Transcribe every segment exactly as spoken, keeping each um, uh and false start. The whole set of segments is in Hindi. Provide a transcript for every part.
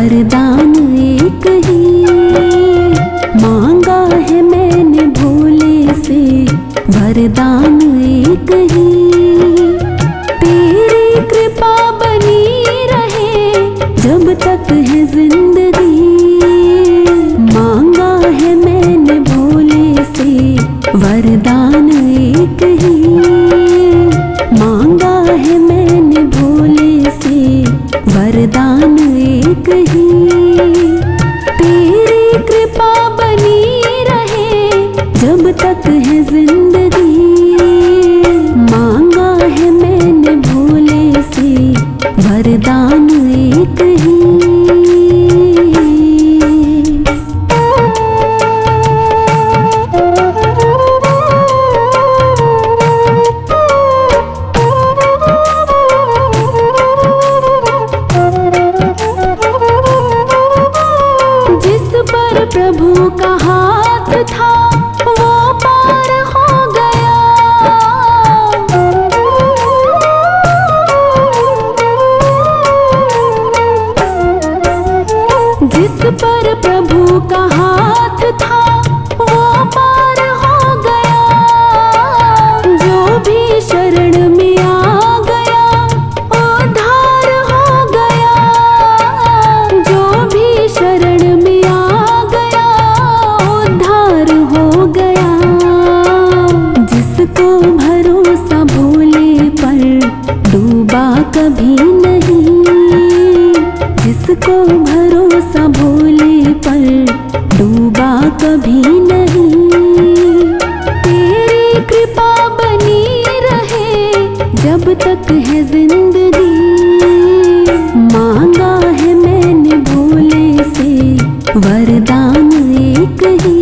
वरदान एक ही मांगा है मैंने भोले से, वरदान एक ही। तेरी कृपा बनी रहे जब तक है जिंदगी, मांगा है मैंने भोले से, वरदान एक ही मांगा है मैंने भोले से, वरदान एक ही। तेरी कृपा बनी रहे जब तक है जिंदगी, मांगा है मैंने भोले से, वरदान एक ही। प्रभु का हाथ था वो पार हो गया, जिस पर प्रभु का हाथ था वो पार हो गया। जो भी शरण में आ गया उद्धार हो गया, जो भी शरण में जिसको भरोसा भोले पर डूबा कभी नहीं, जिसको भरोसा भोले पर डूबा कभी नहीं। तेरी कृपा बनी रहे जब तक है जिंदगी, मांगा है मैंने भोले से, वरदान एक ही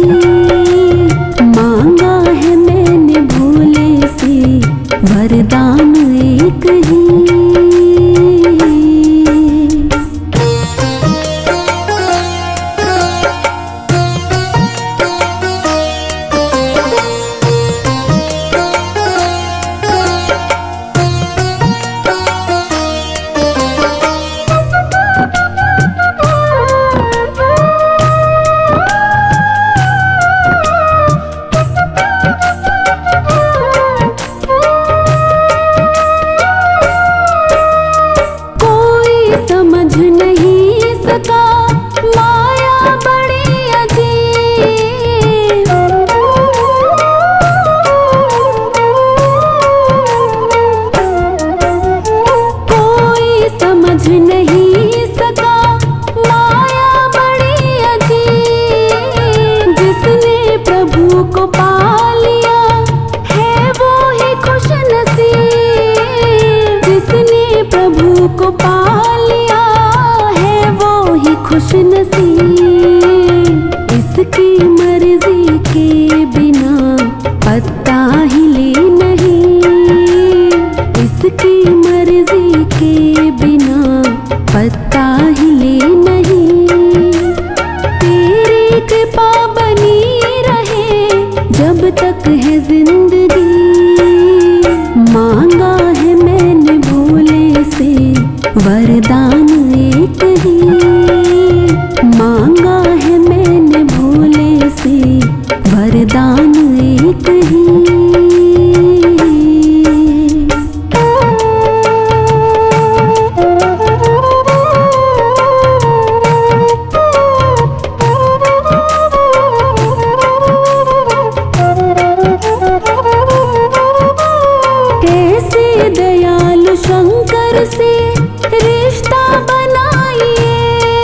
मांगा है मैंने भोले से, वरदान एक ही। समझ नहीं सका माया बड़ी अजीब, कोई समझ नहीं सका माया बड़ी अजीब। जिसने प्रभु को पा लिया है वो ही खुश नसीब, जिसने प्रभु को पा खुश नसीब। इसकी मर्जी के बिना पत्ता हिले नहीं, इसकी मर्जी के बिना पत्ता हिले नहीं। तेरी कृपा बनी रहे जब तक है जिंदगी, मांगा है मैंने भोले से, वरदान एक ही मांगा है मैंने भोले से, वरदान एक ही। कैसे दयालु शंकर से रिश्ता बनाइए,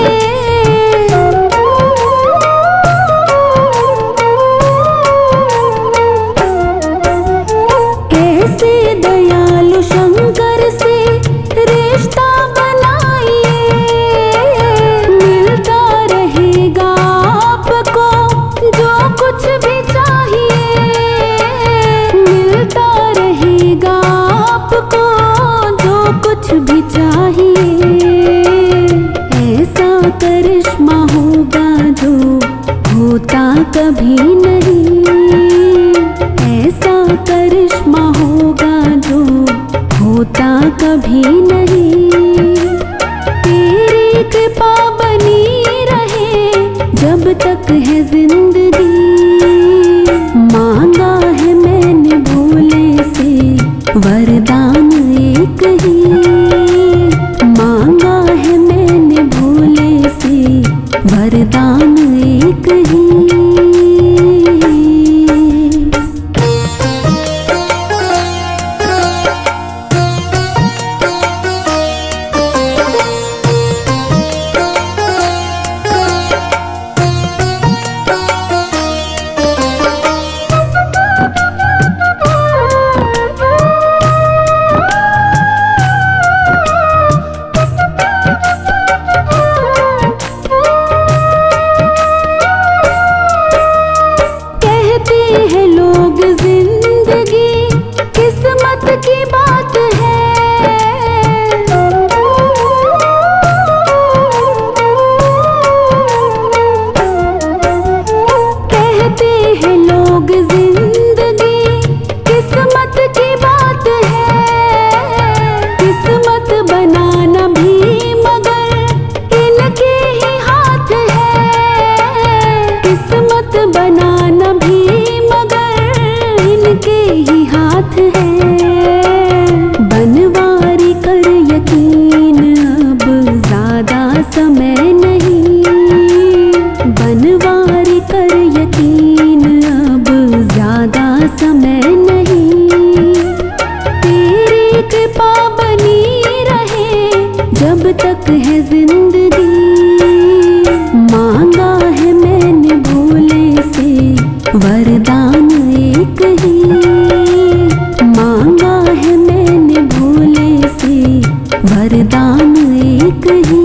जब तक है जिंदगी मांगा है मैंने भोले से वरदान एक ही, मांगा है मैंने भोले से वरदान एक ही।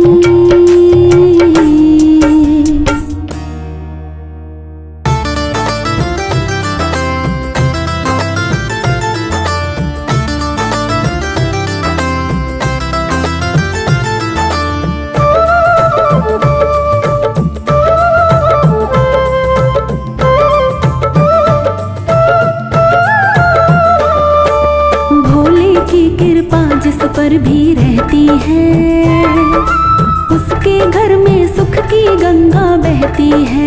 जिस पर भी रहती है उसके घर में सुख की गंगा बहती है।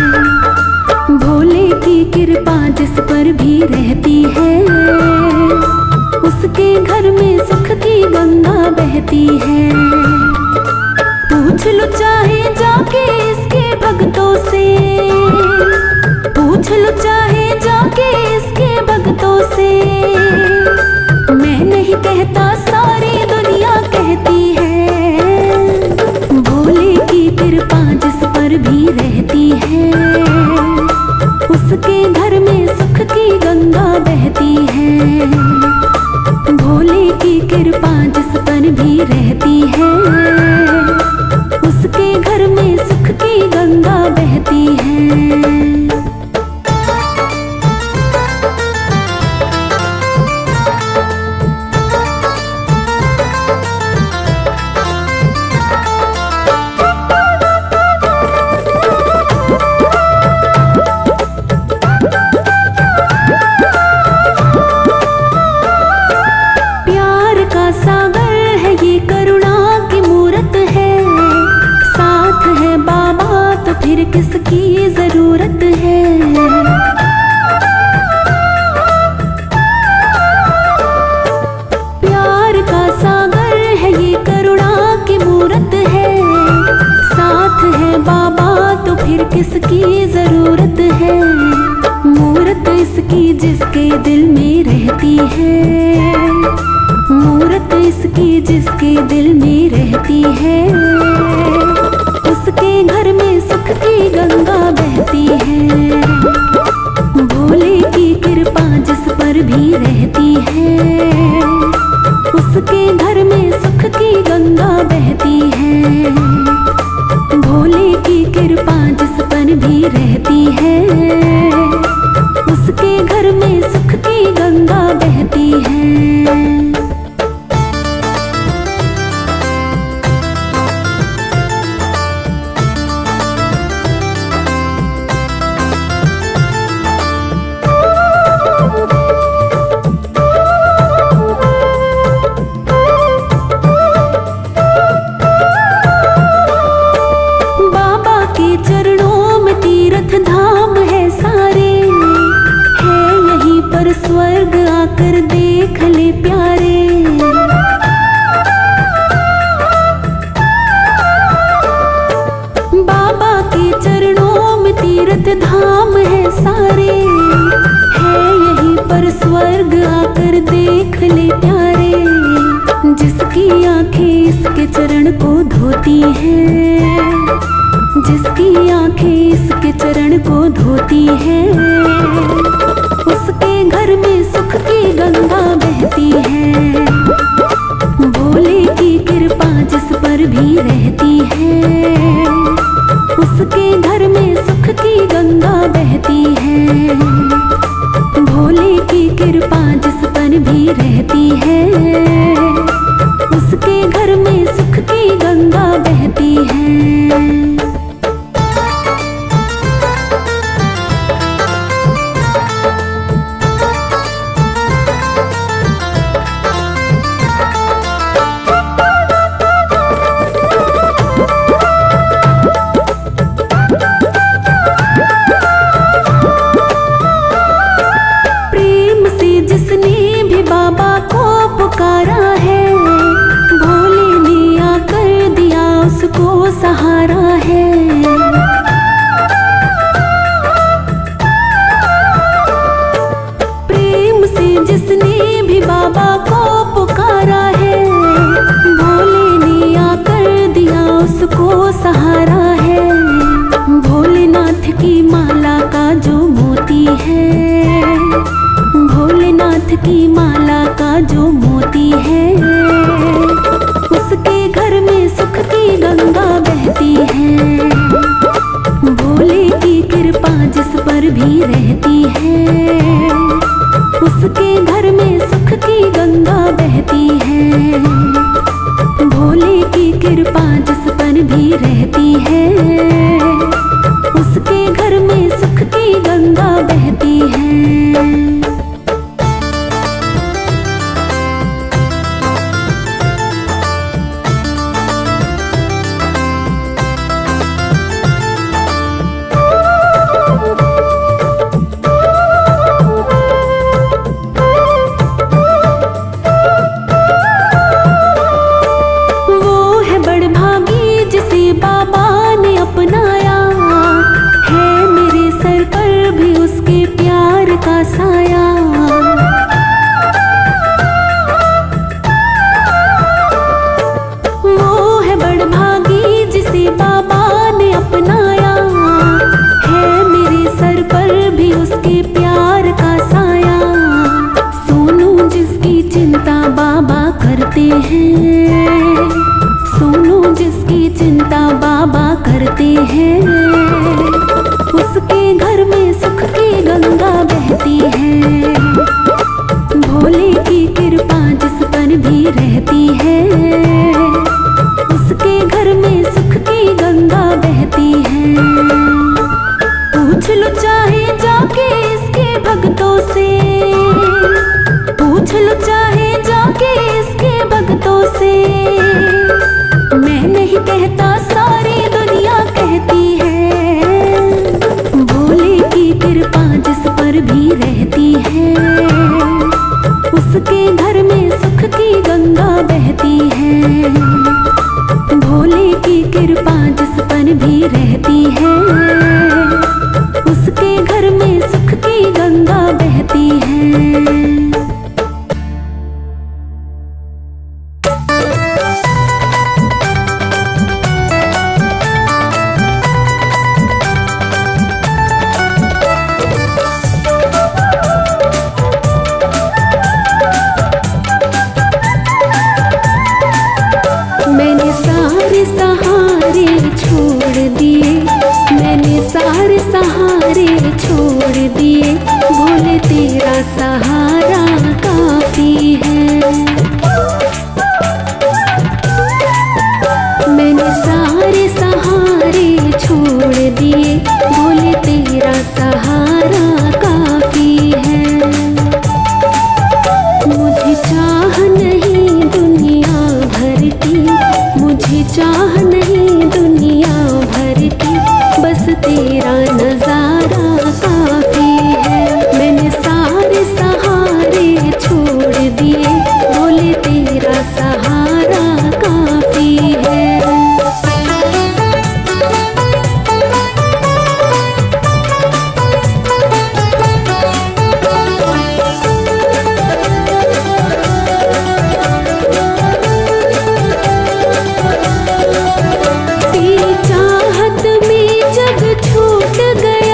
भोले की कृपा जिस पर भी रहती है उसके घर में सुख की गंगा बहती है। पूछ लो चाहे जाके इसके भक्तों से, पूछ लो चाहे जाके इसके भक्तों से। मैं नहीं कहता सारी दुनिया कहती है। भोले की कृपा जिस पर भी रहती है उसके घर में सुख की गंगा बहती है। भोले की कृपा जिस पर भी रहती है उसके घर में सुख की गंगा बहती है। फिर किसकी जरूरत है। प्यार का सागर है ये करुणा की मूरत है। साथ है बाबा तो फिर किसकी जरूरत है। मूरत इसकी जिसके दिल में रहती है, मूरत इसकी जिसके दिल में रहती है उसके घर में सुख की गंगा बहती है। भोले की कृपा जिस पर भी रहती है उसके घर में सुख की गंगा बहती है। भोले की कृपा जिस पर भी रहती है उसके घर में सुख की गंगा बहती है। धाम है सारे है यहीं पर स्वर्ग आकर देख ले प्यारे। बाबा के चरणों में तीर्थ धाम है सारे है यहीं पर स्वर्ग आकर देख ले प्यारे। जिसकी आंखें इसके चरण को धोती हैं, जिसकी आंखें इसके चरण को धोती है उसके घर में सुख की गंगा बहती है। भोले की कृपा जिस पर भी रहती है उसके घर में सुख की गंगा बहती है। भोले की कृपा जिस पर भी रहती है उसके घर में सुख की गंगा बहती है। सहारा है प्रेम से जिसने भी बाबा को पुकारा है। भोले ने की माला का जो मोती है, उसके घर में सुख की गंगा बहती है। भोले की कृपा जिस पर भी रहती है, उसके घर में सुख की गंगा बहती है। भोले की कृपा जिस पर भी रहती है, उसके घर में सुख की गंगा बहती है। सोनू जिसकी चिंता बाबा करते हैं, उसके घर में सुख की गंगा बहती है। भोले की कृपा जिस पर भी रहती है, उसके घर में सुख की गंगा बहती है। पूछ लो चाहे जाके इसके भक्तों से, पूछ लो चाहे जाके इसके भक्तों से। मैं नहीं कहता सारी दुनिया कहती है। भोले की कृपा जिस पर भी रहती है, उसके घर में सुख की गंगा बहती है। भोले की कृपा जिस पर भी रहती है, उसके घर में सुख की गंगा बहती है। मैंने सारे सहारे छोड़ दिए, मैंने सारे सहारे छोड़ दिए। भोले तेरा सहारा काफी है। मैंने सारे सहारे छोड़ दिए, भोले तेरा सहारा काफी है। मुझे चाह नहीं दुनिया भर की, मुझे चाह नहीं दुनिया भर की, बस तेरा नजारा काफी है। मैंने सारे सहारे छोड़ दिए, भोले तेरा सहारा काफी है। तेरी चाहत में जग छूट गया,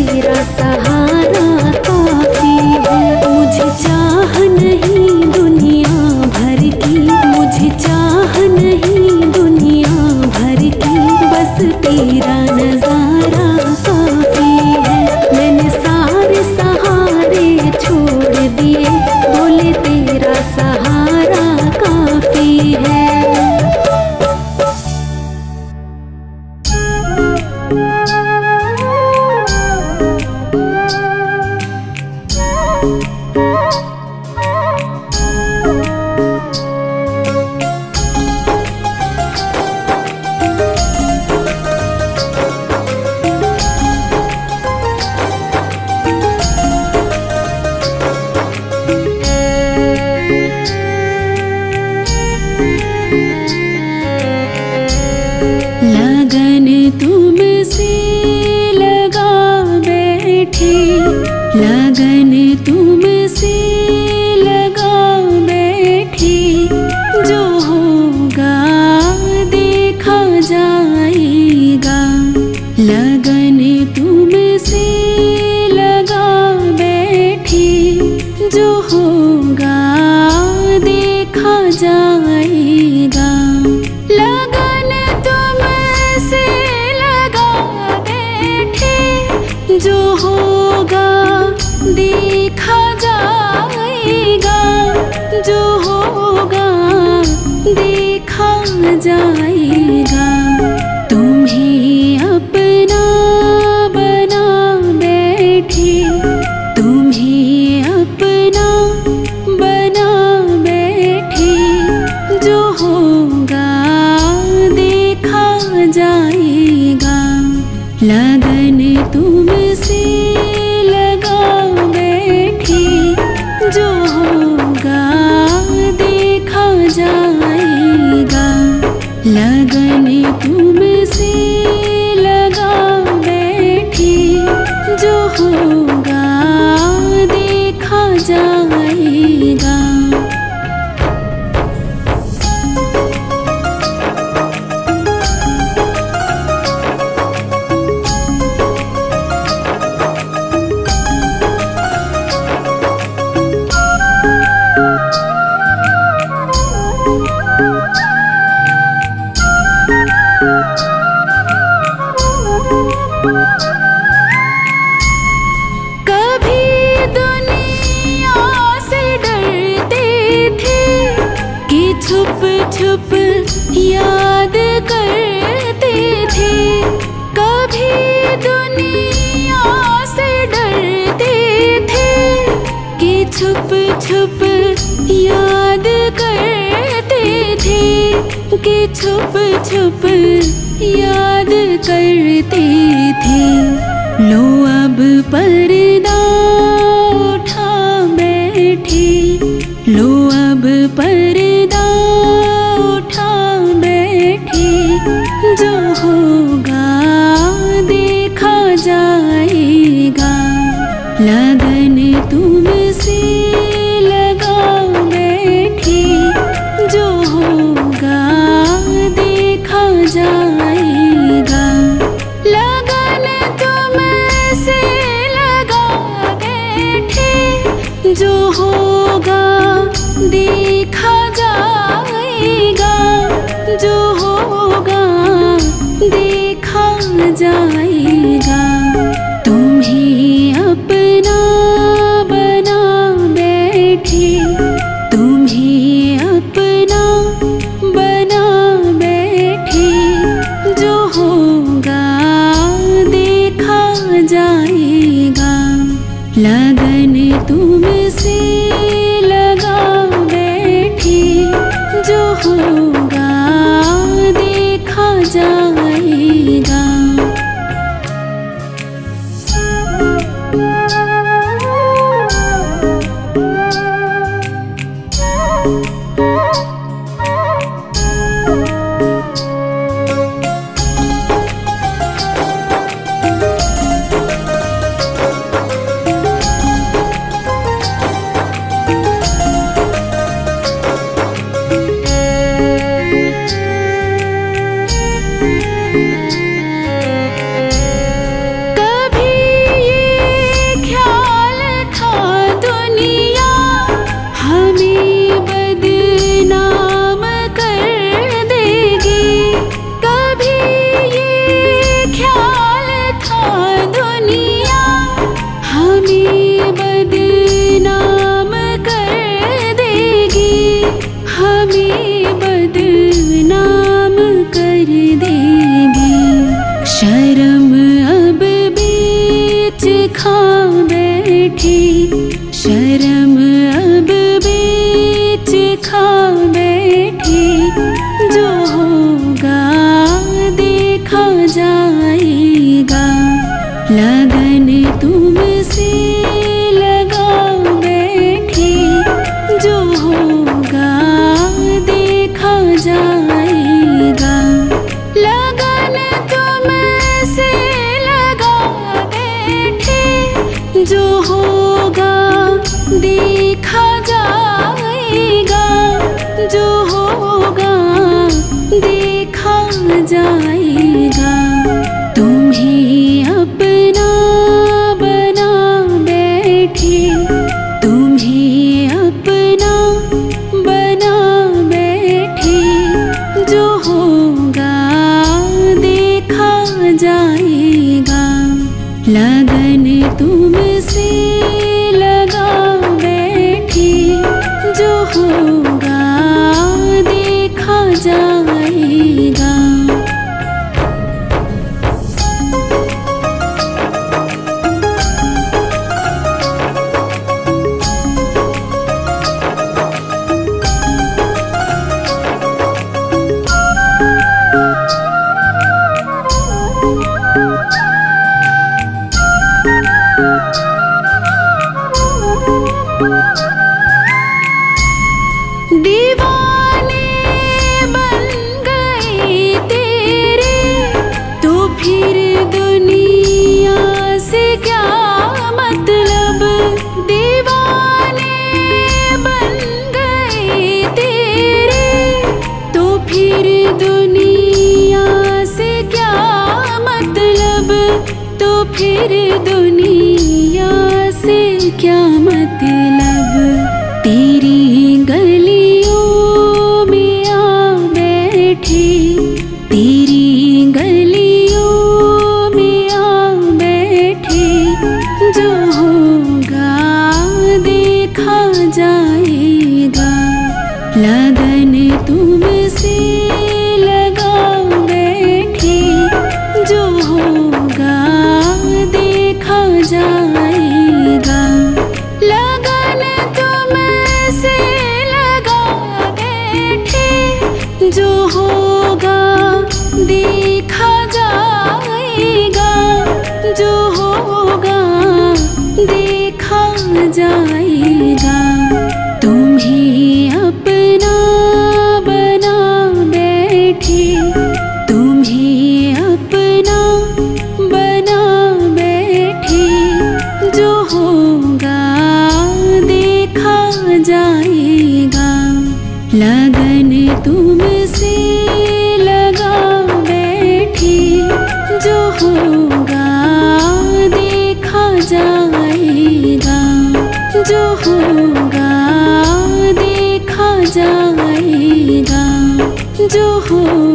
तेरा सहारा काफी है। मुझे चाह नहीं दुनिया भर की, मुझे चाह नहीं दुनिया भर की, बस तेरा नजारा काफी है। मैंने सारे सहारे छोड़ दिए, बोले तेरा सहारा काफी है। लगन तुमसे लगा बैठे, लगन तुमसे लगा बैठे, जो होगा देखा जाएगा। लगन तुमसे लगा बैठे, जो होगा देखा जाएगा। लगन तुमसे लगा बैठे, जो होगा देखा जाएगा, जो होगा देखा जाएगा। तुम्हें अपना बना बैठे, तुम्हें अपना बना बैठे, जो होगा देखा जाएगा। लगन तुमसे लगा बैठे, जो होगा देखा जाएगा। लगन तुमसे लगा बैठे, जो होगा देखा जाएगा। कभी दुनिया से डरते थे कि छुप छुप याद करते थे। कभी दुनिया से डरते थे कि छुप छुप याद करते थे, कि छुप छुप याद करते थे। लो अब पर्दा उठा बैठे, लो अब पर्दा उठा बैठे, जो होगा देखा जाएगा। लगन तुमसे लगा बैठे, जो होगा देखा जाएगा। लगन तुमसे लगा बैठे, जो होगा देखा जाएगा, जो होगा देखा जाएगा। तुम्हें अपना बना बैठे, तुम्हें अपना बना बैठे, जो होगा देखा जाएगा। लगन तुमसे लगा बैठे, जो होगा देखा जाएगा। बैठी, शर्म अब बीच खा बैठी। जो होगा देखा जाएगा, लगन तुमसे लगा बैठी। जो होगा देखा जाएगा, लगन तुमसे लगा बैठी। जो होगा देखा जाएगा, जो होगा देखा जाएगा। तुम्हें अपना बना बैठी, तुम्हें अपना बना बैठी। जो होगा देखा जाएगा, लगन तुमसे लगा बैठी। जो होगा देखा जाएगा। दीवाने बन गए तेरे, तो फिर दुनिया से क्या मतलब। दीवाने बन गए तेरे, तो फिर दुनिया से क्या मतलब। तो फिर दुनिया से क्या मतलब। तेरी गलियों में आ बैठी, तेरी गलियों में आ बैठी। जो होगा देखा जाएगा, लगन तुमसे लगा बैठी। जो होगा देखा जाएगा, लगन तुमसे लगा बैठी। जो होगा देखा जाएगा, जो होगा देखा जाएगा। तुम्हें अपना बना बैठी, तुम्हें अपना बना बैठी। जो होगा देखा जाएगा, लगन तुमसे लगा बैठी। जो होगा देखा जाएगा, जो होगा देखा जाएगा। जो हो